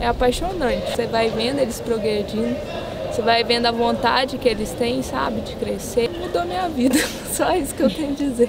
é apaixonante. Você vai vendo eles progredindo, você vai vendo a vontade que eles têm, sabe, de crescer. Mudou minha vida, só isso que eu tenho a dizer.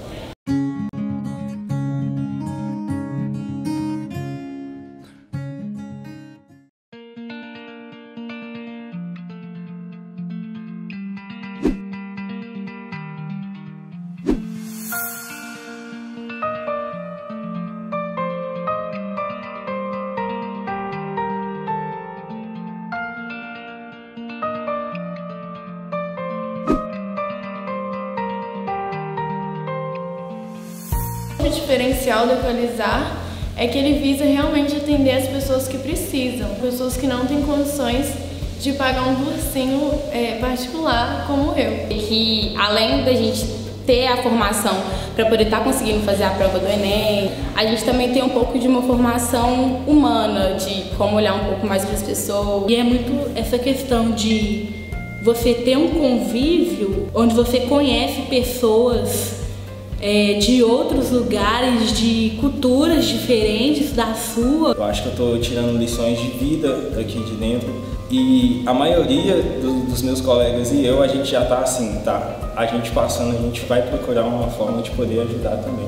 O diferencial do Equalizar é que ele visa realmente atender as pessoas que precisam, pessoas que não têm condições de pagar um cursinho particular como eu. E que além da gente ter a formação para poder estar conseguindo fazer a prova do Enem, a gente também tem um pouco de uma formação humana, de como olhar um pouco mais para as pessoas. E é muito essa questão de você ter um convívio onde você conhece pessoas de outros lugares, de culturas diferentes da sua. Eu acho que eu estou tirando lições de vida daqui de dentro e a maioria dos meus colegas e eu, a gente já está assim, tá? A gente passando, a gente vai procurar uma forma de poder ajudar também.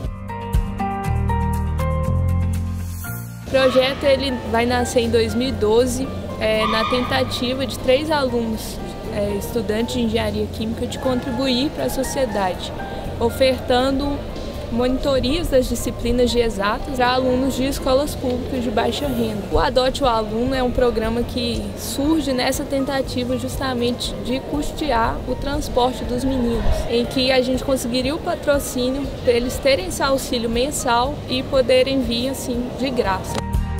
O projeto ele vai nascer em 2012, na tentativa de 3 alunos, estudantes de engenharia química, de contribuir para a sociedade, ofertando monitorias das disciplinas de exatas para alunos de escolas públicas de baixa renda. O Adote o Aluno é um programa que surge nessa tentativa justamente de custear o transporte dos meninos, em que a gente conseguiria o patrocínio para eles terem esse auxílio mensal e poderem vir assim de graça.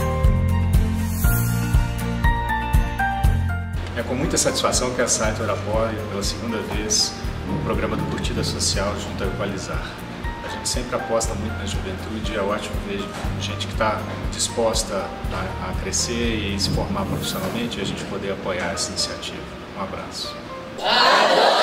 É com muita satisfação que a Sator apoia pela segunda vez o programa do Curtida Social junto ao Equalizar. A gente sempre aposta muito na juventude e é ótimo ver gente que está disposta a crescer e se formar profissionalmente e a gente poder apoiar essa iniciativa. Um abraço.